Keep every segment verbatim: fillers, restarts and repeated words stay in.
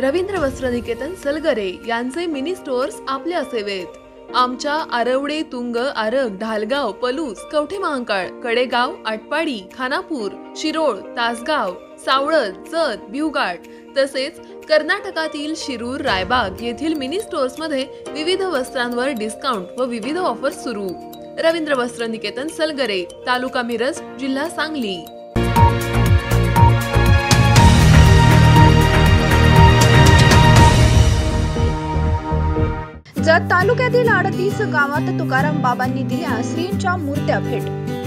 रवींद्र वस्त्रनिकेतन सलगरे यांचे mini stores आपल्या सेवेत। आमच्या आरवडे, तुंग, आरग, ढालगाव, पलूस, कवठे महांकाळ, कडेगाव, आटपाडी, खानापूर, शिरोळ, तासगाव, सावळद, जत, भिवघाट तसेच कर्नाटकातील शिरूर, रायबाग येथील मिनी स्टोअर्स मध्ये विविध वस्त्रांवर डिस्काउंट व विविध ऑफर्स सुरू। रवींद्र वस्त्रनिकेतन सलगरे, तालुका मिरज, जिल्हा सांगली। जत तालुक्यातील अडतीस गावात तुकाराम बाबांनी दिल्या श्रींच्या मूर्त्या भेट।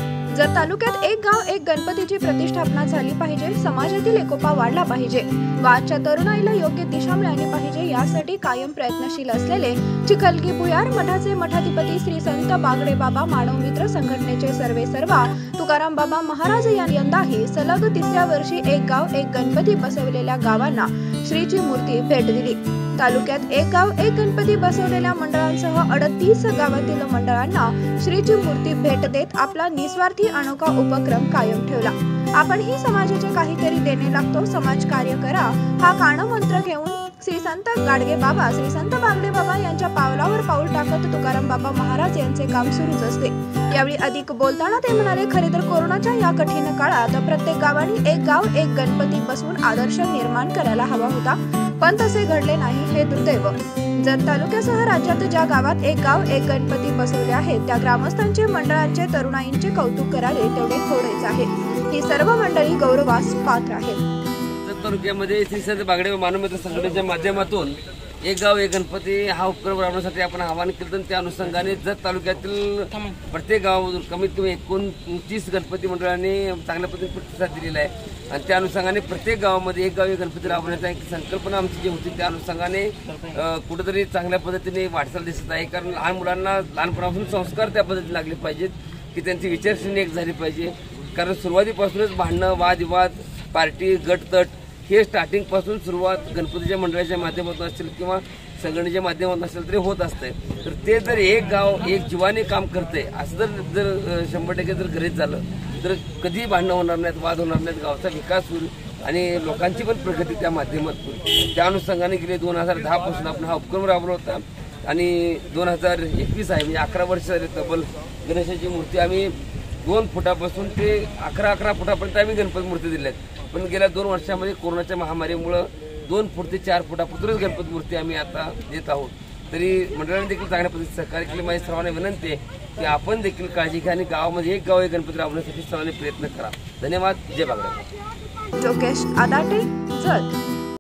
जत तालुक्यात एक गाव एक गणपतीची प्रतिष्ठापना झाली पाहिजे, समाजातील एकोपा वाढला पाहिजे व आजच्या तरुणाईला योग्य दिशा मिळाली पाहिजे यासाठी कायम प्रयत्नशील असलेले चिखलगी भुयार मठाचे मठाधिपती श्री संत बागडे बाबा मानव मित्र संघटनेचे सर्वे सर्वा तुकाराम बाबा महाराज यांनी यंदाही सलग तिसऱ्या वर्षी एक गाव एक गणपती बसवलेल्या गावांना श्रीची मूर्ती भेट दिली। तालुक्यात एक गाव एक गणपती बसवलेल्या मंडळांसह अडतीस गावातील मंडळांना श्रीची मूर्ती भेट देत आपला निस्वार्थी अनोखा उपक्रम कायम ठेवला। आपणही समाजाचे काहीतरी देणे लागतो, समाज कार्य करा हा कानमंत्र घेऊन श्री संत गाडगे बाबा श्री संत बागडे बाबा यांच्या पावलावर पाऊल टाकत तुकाराम बाबा महाराज यांचे काम सुरूच असते। यावेळी अधिक बोलताना ते म्हणाले, खरे तर कोरोनाच्या या कठीण काळात प्रत्येक गावाने एक गाव एक गणपती बसवून आदर्श निर्माण करायला हवा होता, पण तसे घडले नाही, हे दुर्दैव। जत तालुक्यासह राज्यात ज्या गावात एक गाव एक गणपती बसवले आहेत त्या ग्रामस्थांचे, मंडळांचे, तरुणाईंचे कौतुक करावे तेवढे थोडेच आहे। ही सर्व मंडळी गौरवास पात्र आहेत। जत तालुक्यामध्ये श्री संत बागडे मानव मित्र संघटनेच्या माध्यमातून एक गाव एक गणपती हा उपक्रम राबवण्यासाठी आपण आवाहन केलं। त्या अनुषंगाने जत तालुक्यातील प्रत्येक गावामधून कमीत कमी एकोणतीस गणपती मंडळांनी चांगल्या पद्धतीने प्रतिसाद दिलेला आहे आणि त्या अनुषंगाने प्रत्येक गावामध्ये एक गाव एक गणपती राबवण्याचा एक संकल्पना आमची जी होती त्या अनुषंगाने कुठेतरी चांगल्या पद्धतीने वाटचाल दिसत आहे। कारण लहान मुलांना लहानपणापासून संस्कार त्या पद्धतीने लागले पाहिजेत की त्यांची विचारसरणी एक झाली पाहिजे। कारण सुरुवातीपासूनच भांडणं, वादविवाद, पार्टी, गटतट हे स्टार्टिंगपासून सुरुवात गणपतीच्या मंडळाच्या माध्यमातून असेल किंवा संघटनेच्या माध्यमातून असेल तरी होत असते। तर ते जर एक गाव एक जीवाने काम करते असं जर जर शंभर टक्के जर गरज झालं तर कधी भांडणं होणार नाहीत, वाद होणार नाहीत, गावचा विकास होईल आणि लोकांची पण प्रगती त्या माध्यमातून। त्या अनुषंगाने गेले दोन हजार दहा पासून आपण हा उपक्रम राबवला होता आणि दोन हजार एकवीस आहे म्हणजे अकरा वर्ष झाले तब्बल गणेशाची मूर्ती आम्ही दोन फुटापासून ते अकरा अकरा फुटापर्यंत आम्ही गणपती मूर्ती दिल्या आहेत। पण गेल्या दोन वर्षामध्ये कोरोनाच्या महामारीमुळं दोन फूट ते चार फुटापुरच गणपती मूर्ती आम्ही आता देत आहोत। तरी मंडळाने देखील चांगल्या पद्धतीने सहकार्य केले। माझी सर्वांना विनंती आहे की आपण देखील काळजी घ्या आणि गावामध्ये एक गाव एक गणपती राबवण्यासाठी सर्वांनी प्रयत्न करा। धन्यवाद। जय बागडे। जोगेश आदाटे, जत।